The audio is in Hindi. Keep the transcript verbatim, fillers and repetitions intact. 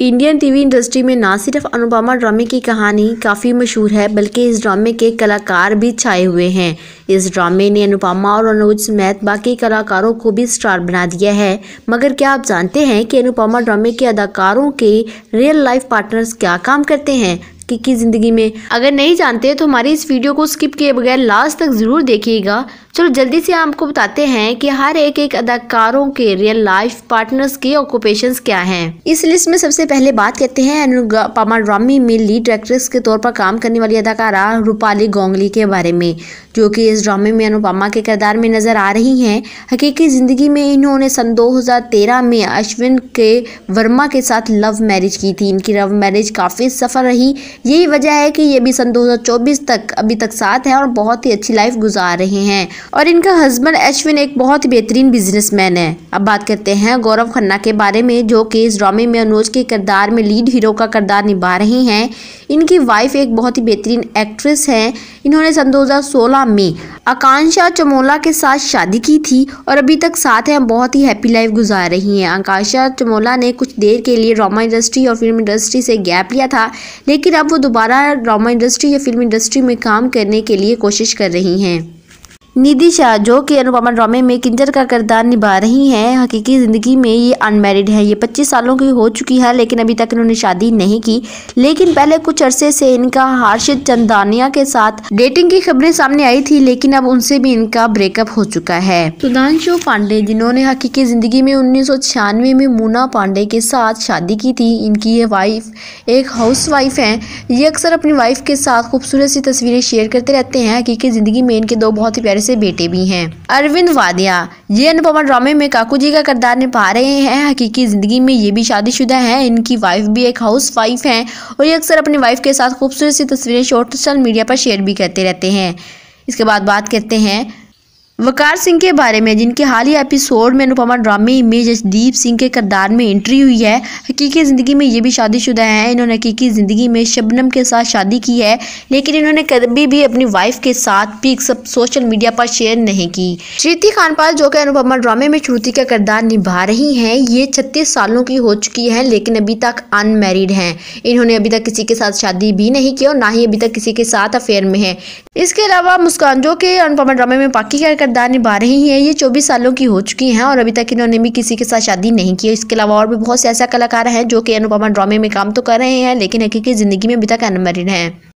इंडियन टीवी इंडस्ट्री में ना सिर्फ अनुपमा ड्रामे की कहानी काफ़ी मशहूर है, बल्कि इस ड्रामे के कलाकार भी छाए हुए हैं। इस ड्रामे ने अनुपमा और अनुज समेत बाकी कलाकारों को भी स्टार बना दिया है। मगर क्या आप जानते हैं कि अनुपमा ड्रामे के अदाकारों के रियल लाइफ पार्टनर्स क्या काम करते हैं की, की जिंदगी में? अगर नहीं जानते तो हमारी इस वीडियो को स्किप किए बगैर लास्ट तक जरूर देखिएगा। चलो जल्दी से आपको बताते हैं कि हर एक एक अदाकारों के रियल लाइफ पार्टनर्स के ऑक्यूपेशंस क्या हैं। इस लिस्ट में सबसे पहले बात करते हैं अनुपमा ड्रामे में लीड एक्ट्रेस के तौर पर काम करने वाली अदाकारा रूपाली गोंगली के बारे में, जो कि इस ड्रामे में अनुपमा के किरदार में नजर आ रही हैं। हकीकी जिंदगी में इन्होंने सन दो हज़ार तेरह में अश्विन के वर्मा के साथ लव मैरिज की थी। इनकी लव मैरिज काफी सफल रही। यही वजह है कि ये भी सन दो हज़ार चौबीस तक अभी तक साथ हैं और बहुत ही अच्छी लाइफ गुजार रहे हैं। और इनका हस्बैंड अश्विन एक बहुत ही बेहतरीन बिजनेसमैन है। अब बात करते हैं गौरव खन्ना के बारे में, जो कि इस ड्रामे में अनुज के किरदार में लीड हीरो का किरदार निभा रही हैं। इनकी वाइफ एक बहुत ही बेहतरीन एक्ट्रेस हैं। इन्होंने सन दो हज़ार सोलह में आकांक्षा चमोला के साथ शादी की थी और अभी तक साथ हैं, बहुत ही हैप्पी लाइफ गुजार रही हैं। आकांक्षा चमोला ने कुछ देर के लिए ड्रामा इंडस्ट्री और फिल्म इंडस्ट्री से गैप लिया था, लेकिन अब वो दोबारा ड्रामा इंडस्ट्री या फिल्म इंडस्ट्री में काम करने के लिए कोशिश कर रही हैं। निधि शाह, जो कि अनुपमा ड्रामे में किंजर का किरदार निभा रही हैं, हकीकी ज़िंदगी में ये अनमैरिड है। ये पच्चीस सालों की हो चुकी है, लेकिन अभी तक इन्होंने शादी नहीं की। लेकिन पहले कुछ अरसे से इनका हर्षित चंदानिया के साथ डेटिंग की खबरें सामने आई थी, लेकिन अब उनसे भी इनका ब्रेकअप हो चुका है। सुधांशु पांडे, जिन्होंने हकीकी ज़िंदगी में उन्नीस सौ छियानवे में मुन्ना पांडे के साथ शादी की थी, इनकी ये वाइफ एक हाउस वाइफ है। ये अक्सर अपनी वाइफ के साथ खूबसूरत सी तस्वीरें शेयर करते रहते हैं। हकीकी ज़िंदगी में इनके दो बहुत ही प्यारे से बेटे भी हैं। अरविंद वादिया, ये अनुपमा ड्रामे में काकू जी का किरदार निभा रहे हैं। हकीकी जिंदगी में ये भी शादीशुदा हैं। इनकी वाइफ भी एक हाउस वाइफ हैं और ये अक्सर अपनी वाइफ के साथ खूबसूरत सी तस्वीरें सोशल मीडिया पर शेयर भी करते रहते हैं। इसके बाद बात करते हैं वकार सिंह के बारे में, जिनके हालिया एपिसोड में अनुपमा ड्रामे में जसदीप सिंह के किरदार में एंट्री हुई है। हकीकी ज़िंदगी में ये भी शादीशुदा हैं। इन्होंने हकीकी ज़िंदगी में शबनम के साथ शादी की है, लेकिन इन्होंने कभी भी अपनी वाइफ के साथ पिक्स सोशल मीडिया पर शेयर नहीं की। श्रुति खानपाल, जो कि अनुपमा ड्रामे में श्रुति का किरदार निभा रही हैं, ये छत्तीस सालों की हो चुकी है, लेकिन अभी तक अनमैरिड हैं। इन्होंने अभी तक किसी के साथ शादी भी नहीं की और ना ही अभी तक किसी के साथ अफेयर में है। इसके अलावा मुस्कान, जो कि अनुपमा ड्रामे में पाकी का किरदार निभा रही हैं, ये चौबीस सालों की हो चुकी हैं और अभी तक इन्होंने भी किसी के साथ शादी नहीं की। इसके अलावा और भी बहुत से ऐसा कलाकार हैं जो कि अनुपमा ड्रामे में काम तो कर रहे हैं, लेकिन हकीकी जिंदगी में अभी तक अनमैरिड हैं।